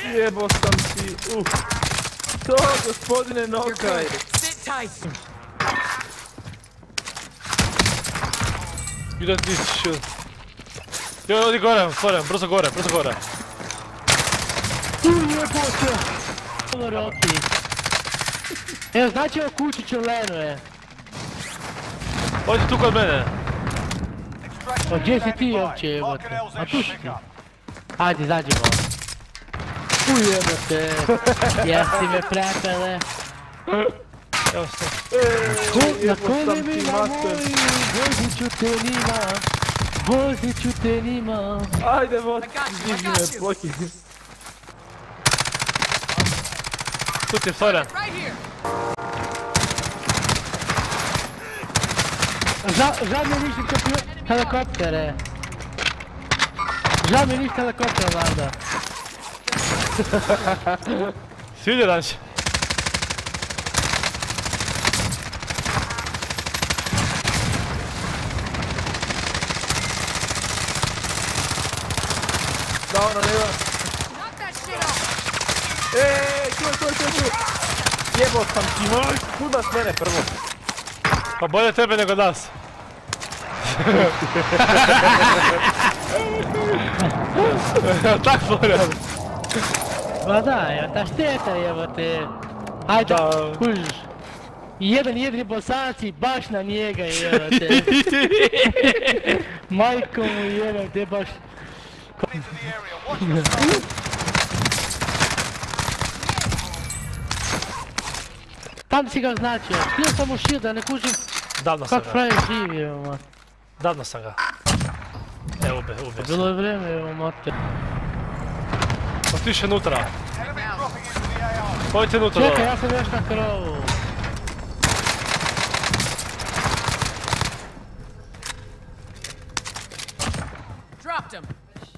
Jebo sam ti, To, gospodine Nokaj. You don't need to shoot. Jo, odi gore, brzo gore. Jebote! Ovo Roki. Evo, znači ovo kućić u Lenu je. Odi tu kod mene. O, gdje si ti uopće jebote? A tu si ti. Ajde, izađemo. Jebote. Jesi me prepele. Evo ste. Na kolemima moji, vozit ću te nima. Ajde, vod, diži me, bloki. Tu ti je Flora. Žal mi je ništa helikoptere. Žal mi je ništa helikoptere, Landa. Sviđa danas. Da, ono nema. Tu. Jebo sam ti, kuda s mene prvo. Pa bolje tebe nego nas. Tak Flora. Pa da, evo ta šteta jebote. Ajde, kužiš. Jedan bosanac baš na njega jebote. Majko mu jebote, baš. Tam si ga označio, htio sam mu shield da ne kužim kak frajer živi evo. Davno sam ga. Evo ube se. Bilo je vreme evo mate. Otiše nutra. Pojďte nutra. Čekaj, ja sam još na krovu. Dropped him.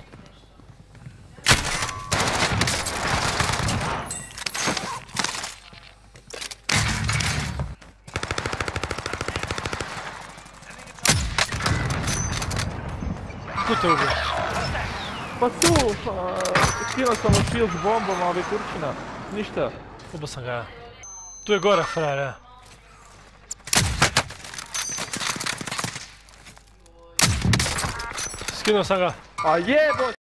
Tu te ubio. Pa tu, skinuo sam u shield s bombom, ali kurčina. Ništa. Ubio sam ga. Tu je gore frajer, ja. Skinuo sam ga. A jebo!